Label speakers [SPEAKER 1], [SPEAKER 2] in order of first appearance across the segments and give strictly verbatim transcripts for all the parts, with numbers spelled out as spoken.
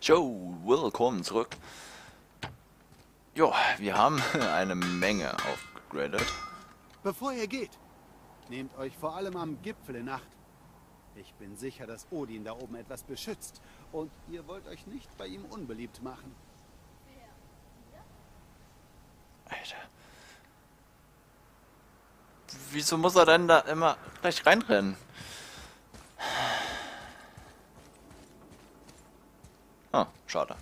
[SPEAKER 1] Joe, willkommen zurück. Jo, wir haben eine Menge aufgegradet.
[SPEAKER 2] Bevor ihr geht, nehmt euch vor allem am Gipfel in Acht. Ich bin sicher, dass Odin da oben etwas beschützt und ihr wollt euch nicht bei ihm unbeliebt machen.
[SPEAKER 1] Alter. Wieso muss er denn da immer gleich reinrennen? Ah, schade.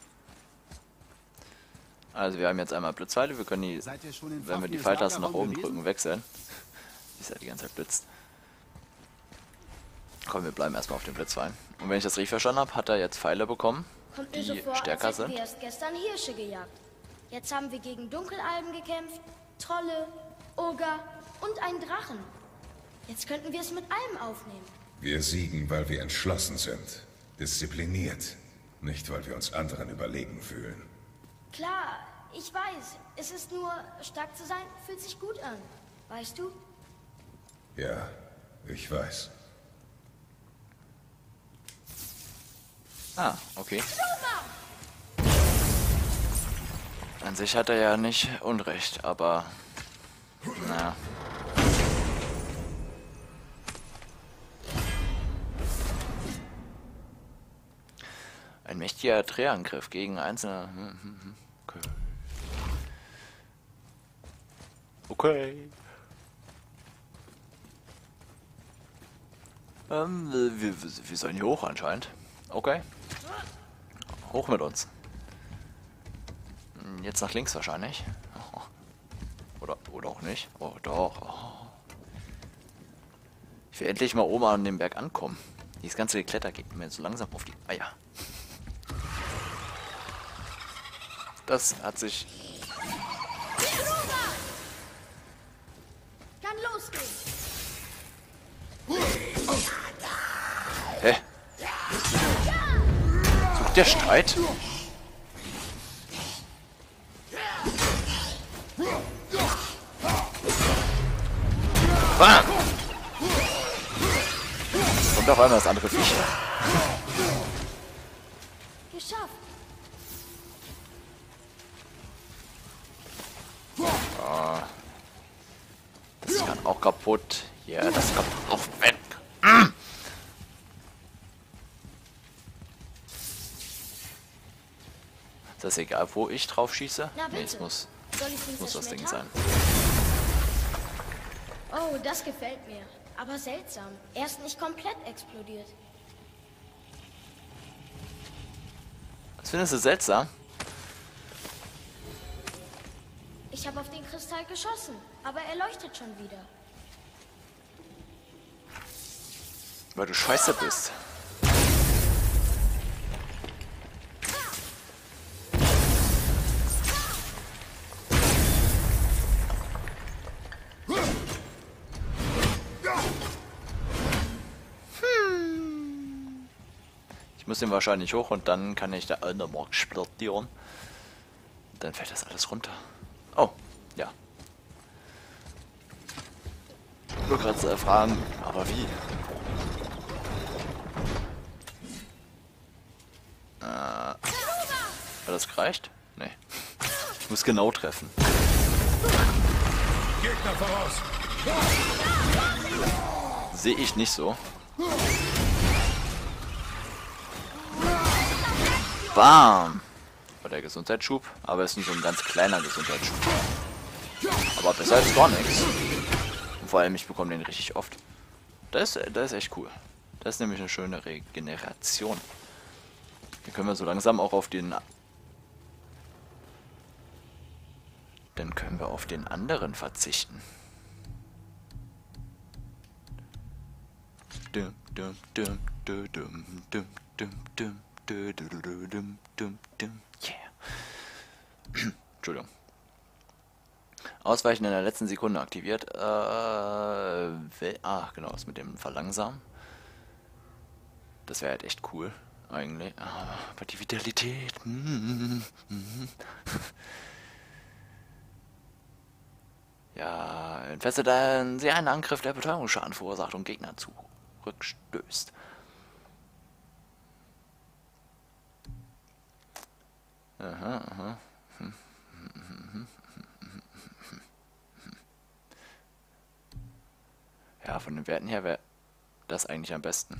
[SPEAKER 1] Also wir haben jetzt einmal Blitzpfeile, wir können die, wenn wir die Pfeiltaste nach oben drücken, wechseln. Die ist ja die ganze Zeit blitzt. Komm, wir bleiben erstmal auf den Blitzpfeilen. Und wenn ich das richtig verstanden habe, hat er jetzt Pfeile bekommen,
[SPEAKER 3] Kommt mir
[SPEAKER 1] die
[SPEAKER 3] so vor,
[SPEAKER 1] stärker
[SPEAKER 3] als hätten
[SPEAKER 1] sind.
[SPEAKER 3] wir erst gestern Hirsche gejagt. Jetzt haben wir gegen Dunkelalben gekämpft, Trolle, Oger und einen Drachen. Jetzt könnten wir es mit allem aufnehmen.
[SPEAKER 4] Wir siegen, weil wir entschlossen sind. Diszipliniert. Nicht, weil wir uns anderen überlegen fühlen.
[SPEAKER 3] Klar, ich weiß. Es ist nur, stark zu sein, fühlt sich gut an. Weißt du?
[SPEAKER 4] Ja, ich weiß.
[SPEAKER 1] Ah, okay. An sich hat er ja nicht Unrecht, aber naja. Ein mächtiger Drehangriff gegen einzelne. Okay. Okay. Ähm, wir, wir, wir sollen hier hoch anscheinend. Okay. Hoch mit uns. Jetzt nach links wahrscheinlich. Oder, oder auch nicht. Oh, doch. Oh. Ich will endlich mal oben an dem Berg ankommen. Dieses ganze Gekletter geht mir so langsam auf die Eier. Das hat sich...
[SPEAKER 3] Kann losgehen.
[SPEAKER 1] Hä? Sucht der Streit? Bam! Und auf einmal das andere Viech.
[SPEAKER 3] Geschafft.
[SPEAKER 1] Oh. Das kann auch kaputt. Ja, yeah, das kommt auf weg. Mm. Ist das egal, wo ich drauf schieße?
[SPEAKER 3] Na
[SPEAKER 1] Nee, es
[SPEAKER 3] bitte.
[SPEAKER 1] muss,
[SPEAKER 3] Soll ich ihn
[SPEAKER 1] muss das Ding sein.
[SPEAKER 3] zerschmettern? Oh, das gefällt mir. Aber seltsam. Er ist nicht komplett explodiert.
[SPEAKER 1] Das findest du seltsam?
[SPEAKER 3] Ich habe auf den Kristall geschossen, aber er leuchtet schon wieder.
[SPEAKER 1] Weil du scheiße bist. Ich muss den wahrscheinlich hoch und dann kann ich da nochmal explodieren. Dann fällt das alles runter. Oh, ja. Ich wollte gerade äh, fragen, aber wie? Äh, hat das gereicht? Nee. Ich muss genau treffen.
[SPEAKER 4] Gegner voraus!
[SPEAKER 1] Sehe ich nicht so. Bam! War der Gesundheitsschub, aber es ist nur so ein ganz kleiner Gesundheitsschub. Aber besser als gar nichts. Und vor allem, ich bekomme den richtig oft. Das, das ist echt cool. Das ist nämlich eine schöne Regeneration. Hier können wir so langsam auch auf den... Dann können wir auf den anderen verzichten. Dum, dum, dum, dum, dum, dum, dum, dum. Yeah. Entschuldigung. Ausweichen in der letzten Sekunde aktiviert. Äh, ah, genau, das mit dem Verlangsamen. Das wäre halt echt cool, eigentlich. Aber die Vitalität. Ja, entfesselt sie einen Angriff, der Betäubungsschaden verursacht und Gegner zurückstößt. Aha, aha. Ja, von den Werten her wäre das eigentlich am besten.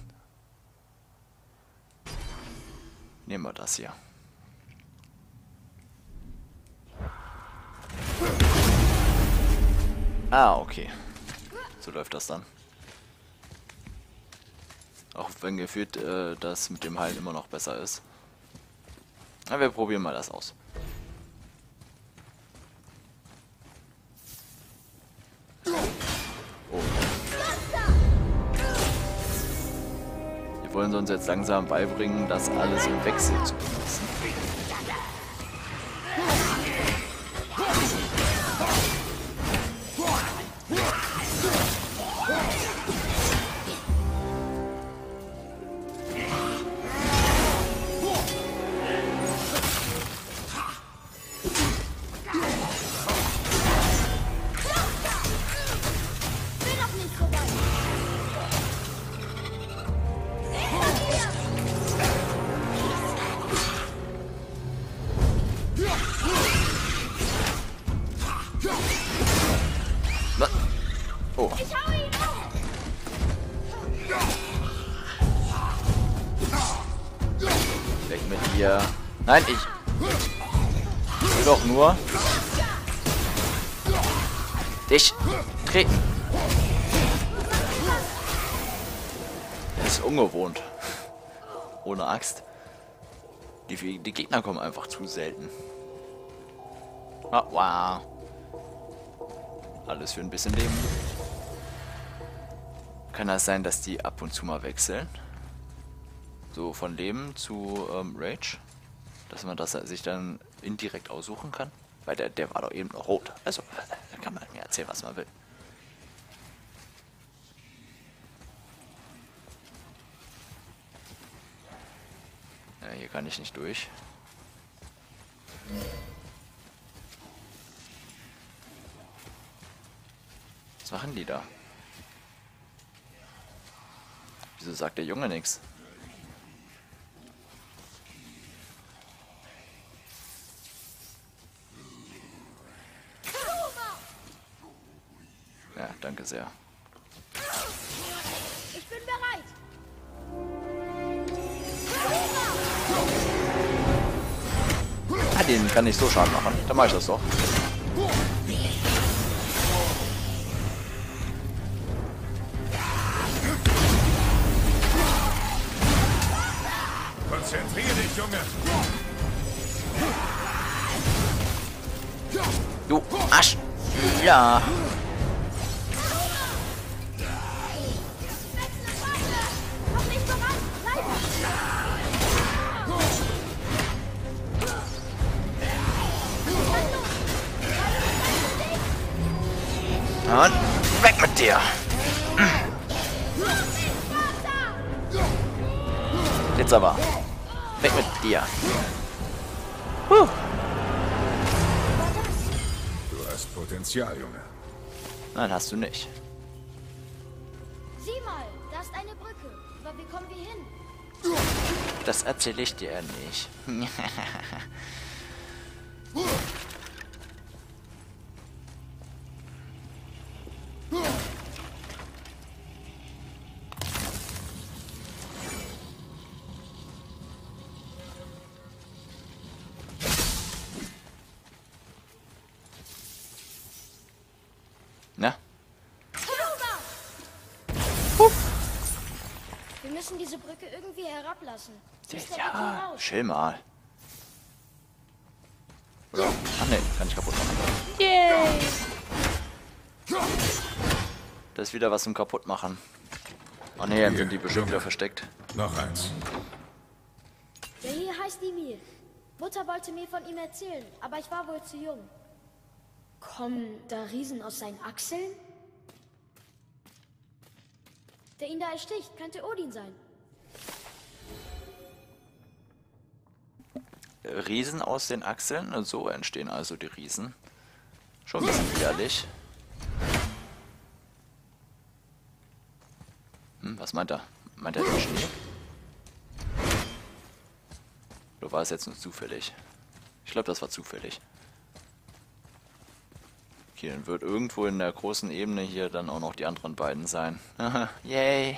[SPEAKER 1] Nehmen wir das hier. Ah, okay. So läuft das dann. Auch wenn gefühlt äh, das mit dem Heilen immer noch besser ist. Na, wir probieren mal das aus. Oh. Wir wollen uns jetzt langsam beibringen, das alles im Wechsel zu benutzen. Oh. Weg mit dir. Nein, ich will doch nur dich treten. Das ist ungewohnt. Ohne Axt. Die, die Gegner kommen einfach zu selten. Ah, wow. Alles für ein bisschen Leben. Kann das sein, dass die ab und zu mal wechseln? So von Leben zu ähm, Rage? Dass man das sich dann indirekt aussuchen kann? Weil der, der war doch eben noch rot. Also, da kann man mir erzählen, was man will. Ja, hier kann ich nicht durch. Was machen die da? Wieso sagt der Junge nichts? Ja, danke sehr.
[SPEAKER 3] Ich bin bereit.
[SPEAKER 1] Ah, den kann ich so Schaden machen. Dann mache ich das doch.
[SPEAKER 4] Konzentriere dich, Junge!
[SPEAKER 1] Du Arsch! Ja! Und weg mit dir! Jetzt aber! Weg mit dir! Huh.
[SPEAKER 4] Du hast Potenzial, Junge.
[SPEAKER 1] Nein, hast du nicht.
[SPEAKER 3] Sieh mal, da ist eine Brücke. Aber wie kommen wir hin?
[SPEAKER 1] Das erzähle ich dir nicht. Na?
[SPEAKER 3] Wir müssen diese Brücke irgendwie herablassen. Wie ist der Weg hier
[SPEAKER 1] Ja,
[SPEAKER 3] raus?
[SPEAKER 1] chill mal. Oder? Ach ne, kann ich kaputt machen.
[SPEAKER 3] Yay!
[SPEAKER 1] Das ist wieder was zum kaputt machen. Ach ne, dann sind die bestimmt wieder versteckt.
[SPEAKER 4] Noch eins.
[SPEAKER 3] Der hier heißt Emil. Mutter wollte mir von ihm erzählen, aber ich war wohl zu jung. Kommen da Riesen aus seinen Achseln? Der ihn da ersticht, könnte Odin sein.
[SPEAKER 1] Riesen aus den Achseln? So entstehen also die Riesen. Schon ein bisschen widerlich. Hm, was meint er? Meint er den Schnee? Oder war es jetzt nur zufällig? Ich glaube, das war zufällig. Okay, dann wird irgendwo in der großen Ebene hier dann auch noch die anderen beiden sein. Yay!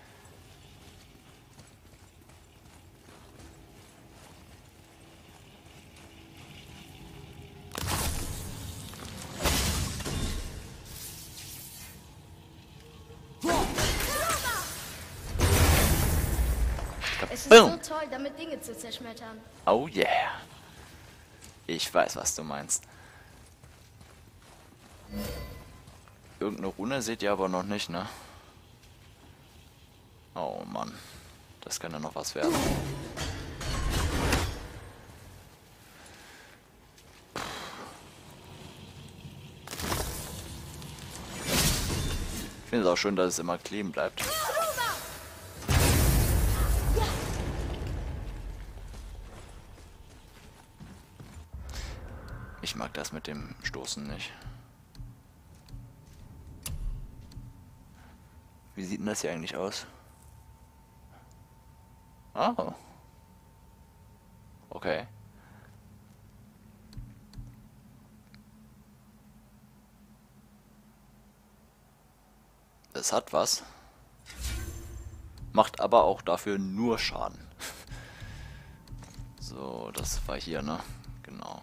[SPEAKER 3] Es ist
[SPEAKER 1] Boom.
[SPEAKER 3] so toll, damit Dinge zu zerschmettern.
[SPEAKER 1] Oh yeah. Ich weiß, was du meinst. Irgendeine Rune seht ihr aber noch nicht, ne? Oh Mann. Das kann ja noch was werden. Ich finde es auch schön, dass es immer kleben bleibt. Ich mag das mit dem Stoßen nicht. Wie sieht denn das hier eigentlich aus? Oh. Okay. Es hat was. Macht aber auch dafür nur Schaden. So, das war hier, ne? Genau.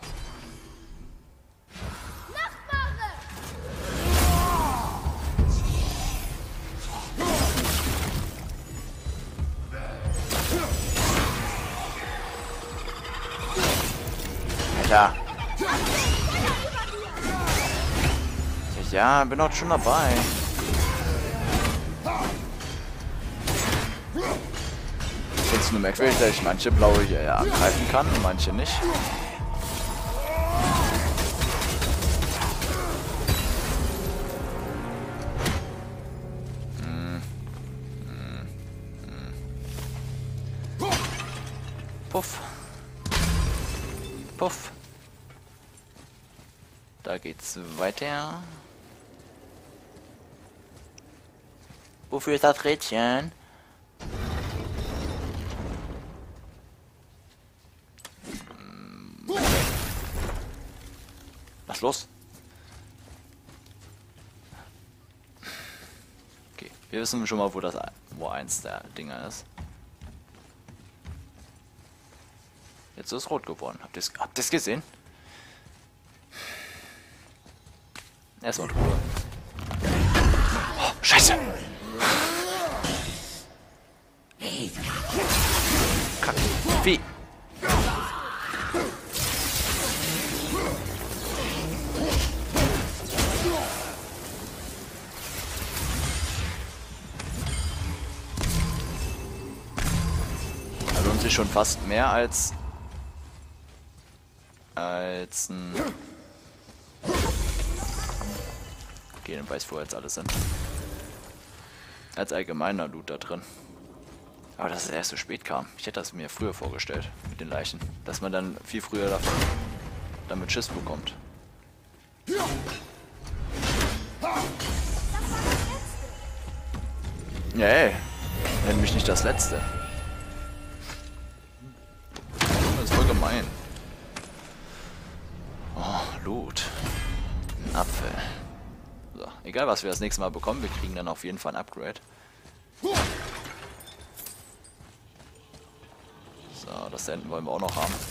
[SPEAKER 1] Alter. Ja, bin auch schon dabei. Ich finde es nur merkwürdig, dass ich manche blaue hier ja angreifen kann und manche nicht. Hm. Hm. Hm. Puff. Puff. Da geht's weiter. Wofür ist das Rädchen? Was los? Okay, wir wissen schon mal, wo das wo eins der Dinger ist. Jetzt ist es rot geworden. Habt ihr es habt ihr's gesehen? Erstmal Ruhe. Oh, Scheiße! Kack. Vieh. Da lohnt sich schon fast mehr als als ein... Okay, dann weiß, wo jetzt alles sind. Als allgemeiner Loot da drin. Aber dass es erst so spät kam. Ich hätte das mir früher vorgestellt mit den Leichen. Dass man dann viel früher davon damit Schiss bekommt. Ja, ey. Nenn mich nicht das Letzte. Das ist voll gemein. Oh, Loot. Ein Apfel. So, egal was wir das nächste Mal bekommen, wir kriegen dann auf jeden Fall ein Upgrade. So, das da hinten wollen wir auch noch haben.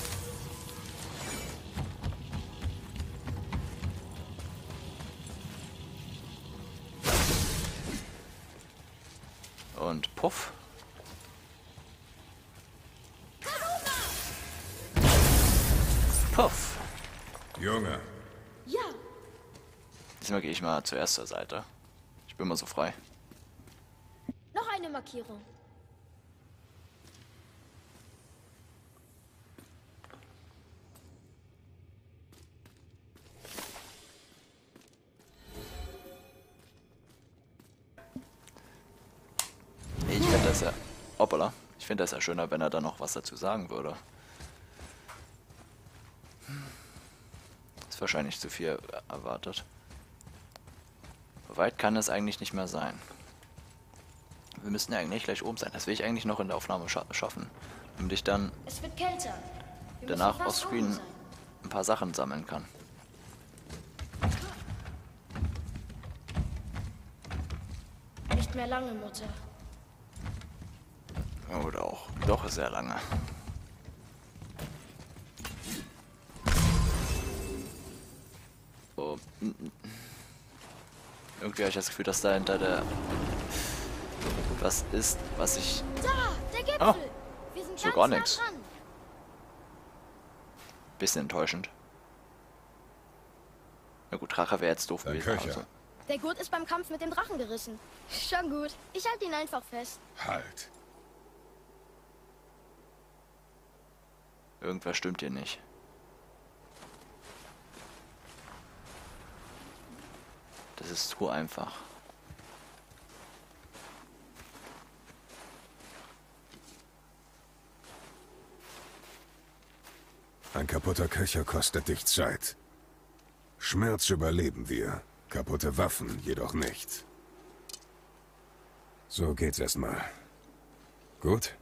[SPEAKER 1] Und Puff. Puff.
[SPEAKER 4] Junge.
[SPEAKER 3] Ja,
[SPEAKER 1] Diesmal gehe ich mal zuerst zur Seite. Ich bin mal so frei.
[SPEAKER 3] noch eine Markierung.
[SPEAKER 1] Ich finde das ja... Hoppala. Ich finde das ja schöner, wenn er da noch was dazu sagen würde. Ist wahrscheinlich zu viel erwartet. Weit kann es eigentlich nicht mehr sein. Wir müssen ja eigentlich gleich oben sein. Das will ich eigentlich noch in der Aufnahme scha schaffen. Um dich dann
[SPEAKER 3] Es wird kälter. Wir
[SPEAKER 1] danach
[SPEAKER 3] müssen fast
[SPEAKER 1] offscreen
[SPEAKER 3] oben sein.
[SPEAKER 1] ein paar Sachen sammeln kann.
[SPEAKER 3] Nicht mehr lange, Mutter.
[SPEAKER 1] Oder auch doch sehr lange. So. Irgendwie habe ich das Gefühl, dass da hinter der was ist, was ich...
[SPEAKER 3] Da, der Gipfel.
[SPEAKER 1] Oh,
[SPEAKER 3] Wir sind
[SPEAKER 1] so
[SPEAKER 3] ganz
[SPEAKER 1] gar
[SPEAKER 3] nah
[SPEAKER 1] nix.
[SPEAKER 3] dran.
[SPEAKER 1] Bisschen enttäuschend. Na gut, Drache wäre jetzt doof
[SPEAKER 4] Dein
[SPEAKER 1] gewesen.
[SPEAKER 4] Köcher.
[SPEAKER 1] Also.
[SPEAKER 3] Der Gurt ist beim Kampf mit dem Drachen gerissen. Schon gut. Ich halte ihn einfach fest.
[SPEAKER 4] Halt.
[SPEAKER 1] Irgendwas stimmt hier nicht. Das ist zu einfach.
[SPEAKER 4] Ein kaputter Köcher kostet dich Zeit. Schmerz überleben wir. Kaputte Waffen jedoch nicht. So geht's erstmal. Gut?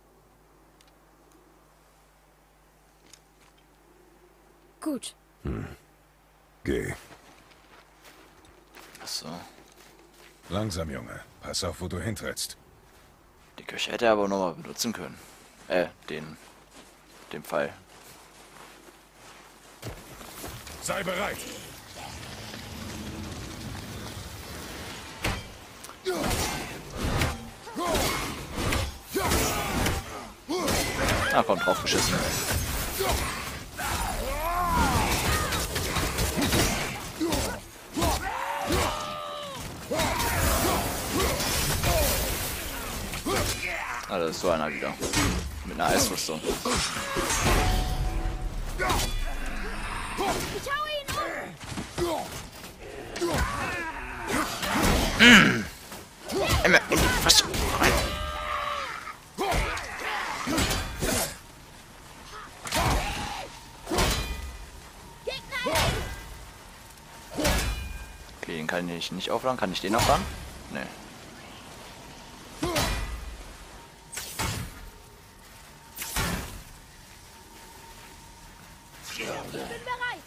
[SPEAKER 3] Gut.
[SPEAKER 4] Geh.
[SPEAKER 1] Achso.
[SPEAKER 4] Langsam, Junge. Pass auf, wo du hintrittst.
[SPEAKER 1] Die Küche hätte er aber nochmal benutzen können. Äh, den... den Pfeil.
[SPEAKER 4] Sei bereit!
[SPEAKER 1] Ah, komm, drauf geschissen. Ah, das ist so einer wieder. Mit einer Eisrüstung.
[SPEAKER 3] Ich hau ihn um.
[SPEAKER 1] Mmh. Immer in die Fresse rein. Okay, den kann ich nicht aufladen. Kann ich den aufladen? Nee.
[SPEAKER 3] Ich bin bereit.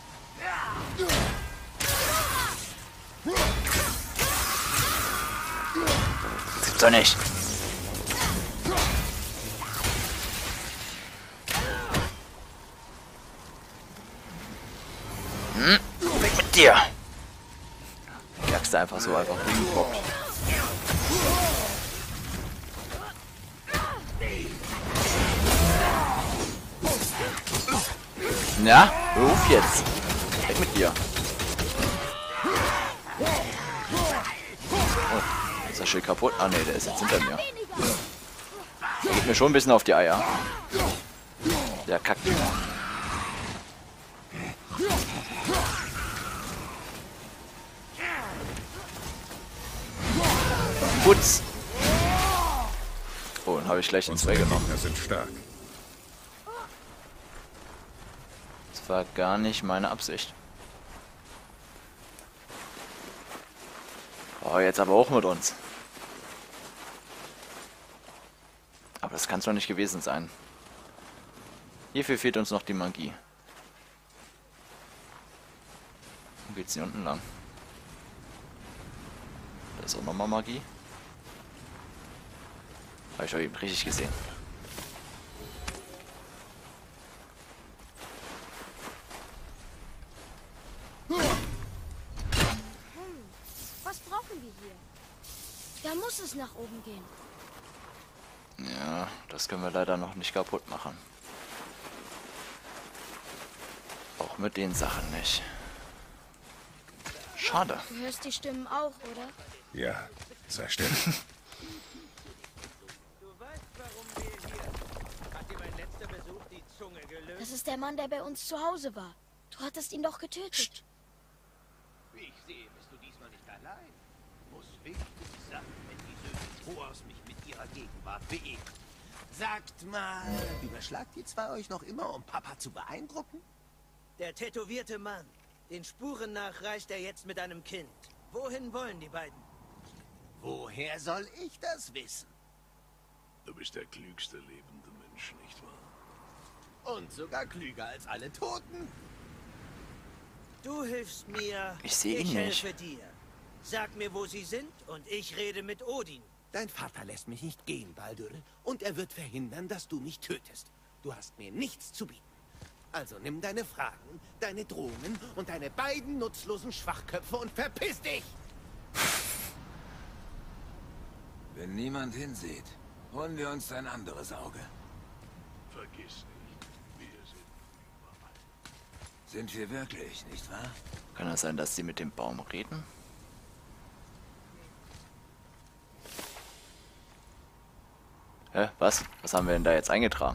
[SPEAKER 1] Das gibt's doch nicht. Hm? Weg mit dir. Jagst du einfach so einfach hingepoppt. Na, ruf jetzt. Weg mit dir. Oh, ist das Schild kaputt? Ah ne, der ist jetzt hinter mir. Der geht mir schon ein bisschen auf die Eier. Der Kacktyp. Putz. Oh, dann habe ich gleich den zwei genommen.
[SPEAKER 4] Gegner sind stark.
[SPEAKER 1] Das war gar nicht meine Absicht. Oh, jetzt aber auch mit uns. Aber das kann es doch nicht gewesen sein. Hierfür fehlt uns noch die Magie. Wo geht's hier unten lang? Da ist auch nochmal Magie. Habe ich doch eben richtig gesehen.
[SPEAKER 3] Was brauchen wir hier? Da muss es nach oben gehen.
[SPEAKER 1] Ja, das können wir leider noch nicht kaputt machen. Auch mit den Sachen nicht. Schade.
[SPEAKER 3] Du hörst die Stimmen auch, oder?
[SPEAKER 4] Ja, sei still.
[SPEAKER 3] Das ist der Mann, der bei uns zu Hause war. Du hattest ihn doch getötet.
[SPEAKER 1] Psst.
[SPEAKER 5] Wie ich sehe, bist du diesmal nicht allein. Muss wichtig sein, wenn die Söhne Troas mich mit ihrer Gegenwart beehren. Sagt mal, überschlagt ihr zwei euch noch immer, um Papa zu beeindrucken?
[SPEAKER 6] Der tätowierte Mann. Den Spuren nach reist er jetzt mit einem Kind. Wohin wollen die beiden?
[SPEAKER 5] Woher soll ich das wissen?
[SPEAKER 7] Du bist der klügste lebende Mensch, nicht wahr?
[SPEAKER 5] Und sogar klüger als alle Toten.
[SPEAKER 6] Du hilfst mir,
[SPEAKER 1] Ich sehe ihn
[SPEAKER 6] ich
[SPEAKER 1] nicht.
[SPEAKER 6] helfe dir. Sag mir, wo sie sind, und ich rede mit Odin.
[SPEAKER 5] Dein Vater lässt mich nicht gehen, Baldur, und er wird verhindern, dass du mich tötest. Du hast mir nichts zu bieten. Also nimm deine Fragen, deine Drohungen und deine beiden nutzlosen Schwachköpfe und verpiss dich!
[SPEAKER 8] Wenn niemand hinsieht, holen wir uns ein anderes Auge.
[SPEAKER 7] Vergiss nicht, wir sind überall.
[SPEAKER 8] Sind wir wirklich, nicht wahr?
[SPEAKER 1] Kann es sein, dass sie mit dem Baum reden? Hä? Was? Was haben wir denn da jetzt eingetragen?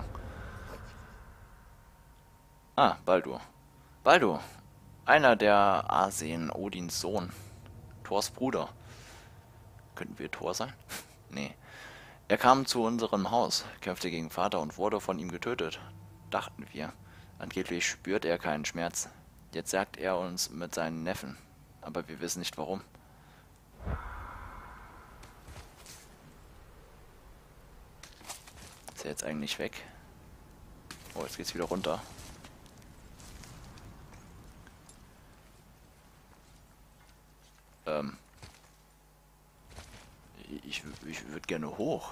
[SPEAKER 1] Ah, Baldur. Baldur. Einer der Arsen, Odins Sohn. Thors Bruder. Könnten wir Thor sein? Nee. Er kam zu unserem Haus, kämpfte gegen Vater und wurde von ihm getötet. Dachten wir. Angeblich spürt er keinen Schmerz. Jetzt sagt er uns mit seinen Neffen. Aber wir wissen nicht warum. Ist er jetzt eigentlich weg? Oh, jetzt geht's wieder runter. Ähm. Ich, ich würde gerne hoch.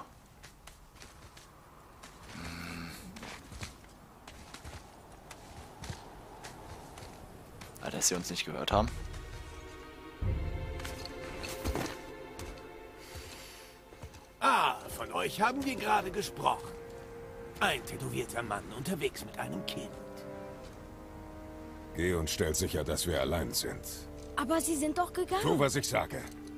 [SPEAKER 1] Hm. Ah, dass sie uns nicht gehört haben.
[SPEAKER 5] Ah, von euch haben wir gerade gesprochen. Ein tätowierter Mann unterwegs mit einem Kind.
[SPEAKER 4] Geh und stell sicher, dass wir allein sind.
[SPEAKER 3] Aber sie sind doch gegangen.
[SPEAKER 4] Tu, was ich sage.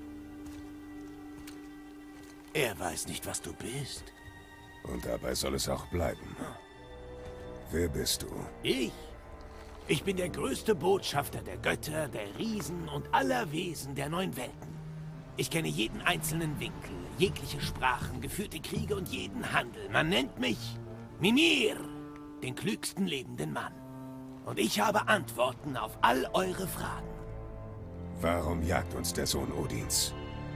[SPEAKER 5] Er weiß nicht, was du bist.
[SPEAKER 4] Und dabei soll es auch bleiben. Wer bist du?
[SPEAKER 5] Ich? Ich bin der größte Botschafter der Götter, der Riesen und aller Wesen der neun Welten. Ich kenne jeden einzelnen Winkel, jegliche Sprachen, geführte Kriege und jeden Handel. Man nennt mich Mimir, den klügsten lebenden Mann. Und ich habe Antworten auf all eure Fragen.
[SPEAKER 4] Warum jagt uns der Sohn Odins?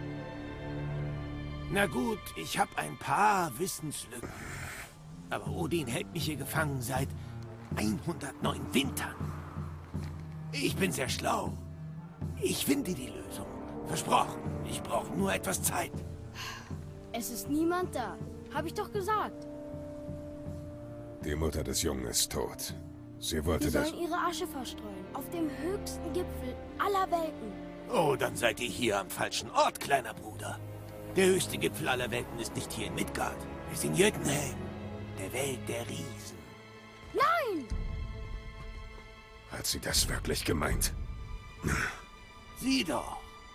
[SPEAKER 5] Na gut, ich habe ein paar Wissenslücken. Aber Odin hält mich hier gefangen seit hundertneun Wintern. Ich bin sehr schlau. Ich finde die Lösung. Versprochen. Ich brauche nur etwas Zeit.
[SPEAKER 3] Es ist niemand da. Hab ich doch gesagt.
[SPEAKER 4] Die Mutter des Jungen ist tot. Sie wollte
[SPEAKER 3] Wir
[SPEAKER 4] das...
[SPEAKER 3] sollen ihre Asche verstreuen. Auf dem höchsten Gipfel aller Welten.
[SPEAKER 5] Oh, dann seid ihr hier am falschen Ort, kleiner Bruder. Der höchste Gipfel aller Welten ist nicht hier in Midgard. Es ist in Jötunheim, der Welt der Riesen.
[SPEAKER 3] Nein!
[SPEAKER 4] Hat sie das wirklich gemeint?
[SPEAKER 5] Sieh doch.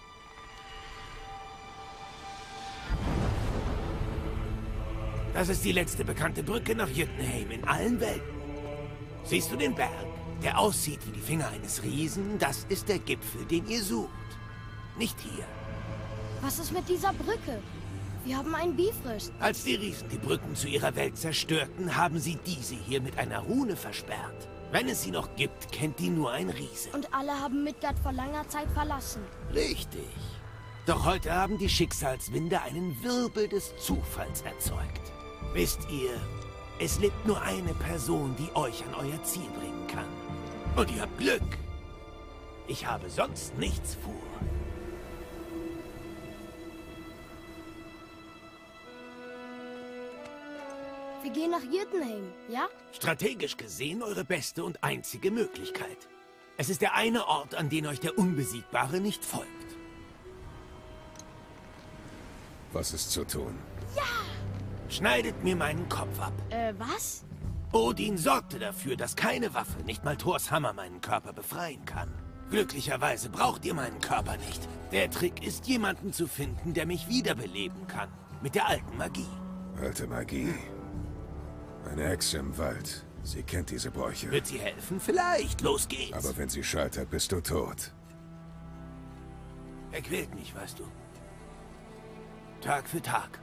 [SPEAKER 5] Das ist die letzte bekannte Brücke nach Jötunheim in allen Welten. Siehst du den Berg, der aussieht wie die Finger eines Riesen? Das ist der Gipfel, den ihr sucht. Nicht hier.
[SPEAKER 3] Was ist mit dieser Brücke? Wir haben einen Bifrost.
[SPEAKER 5] Als die Riesen die Brücken zu ihrer Welt zerstörten, haben sie diese hier mit einer Rune versperrt. Wenn es sie noch gibt, kennt die nur ein Riese.
[SPEAKER 3] Und alle haben Midgard vor langer Zeit verlassen.
[SPEAKER 5] Richtig. Doch heute haben die Schicksalswinde einen Wirbel des Zufalls erzeugt. Wisst ihr, es lebt nur eine Person, die euch an euer Ziel bringen kann. Und ihr habt Glück. Ich habe sonst nichts vor.
[SPEAKER 3] Wir gehen nach Jötunheim, ja?
[SPEAKER 5] Strategisch gesehen eure beste und einzige Möglichkeit. Es ist der eine Ort, an den euch der Unbesiegbare nicht folgt.
[SPEAKER 4] Was ist zu tun?
[SPEAKER 5] Schneidet mir meinen Kopf ab.
[SPEAKER 3] Äh, was?
[SPEAKER 5] Odin sorgte dafür, dass keine Waffe, nicht mal Thors Hammer, meinen Körper befreien kann. Glücklicherweise braucht ihr meinen Körper nicht. Der Trick ist, jemanden zu finden, der mich wiederbeleben kann. Mit der alten Magie.
[SPEAKER 4] Alte Magie. Eine Hexe im Wald. Sie kennt diese Bräuche.
[SPEAKER 5] Wird sie helfen? Vielleicht. Los geht's.
[SPEAKER 4] Aber wenn sie scheitert, bist du tot.
[SPEAKER 5] Er quält mich, weißt du. Tag für Tag.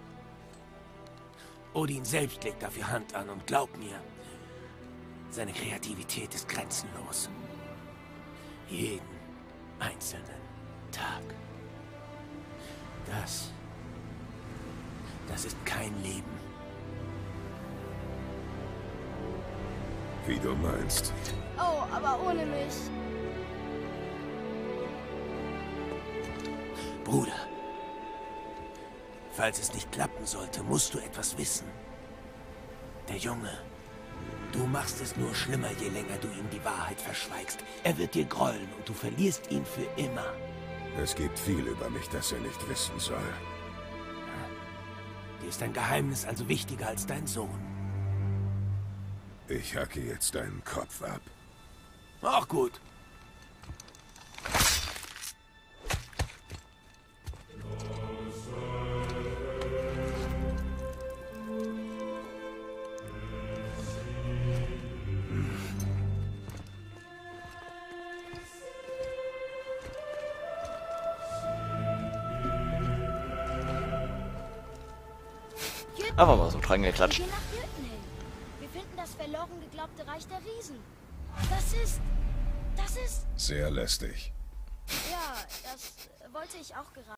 [SPEAKER 5] Odin selbst legt dafür Hand an und glaub mir, seine Kreativität ist grenzenlos. Jeden einzelnen Tag. Das... Das ist kein Leben.
[SPEAKER 4] Wie du meinst.
[SPEAKER 3] Oh, aber ohne mich.
[SPEAKER 5] Bruder, falls es nicht klappen sollte, musst du etwas wissen. Der Junge, du machst es nur schlimmer, je länger du ihm die Wahrheit verschweigst. Er wird dir grollen und du verlierst ihn für immer.
[SPEAKER 4] Es gibt viel über mich, das er nicht wissen soll.
[SPEAKER 5] Dir ist dein Geheimnis also wichtiger als dein Sohn.
[SPEAKER 4] Ich hacke jetzt deinen Kopf ab.
[SPEAKER 5] Auch gut.
[SPEAKER 1] Einfach mal so dran geklatscht.
[SPEAKER 3] Wir gehen nach Jötunheim. Wir finden das verloren geglaubte Reich der Riesen. Das ist... Das ist...
[SPEAKER 4] Sehr lästig.
[SPEAKER 3] Ja, das wollte ich auch gerade.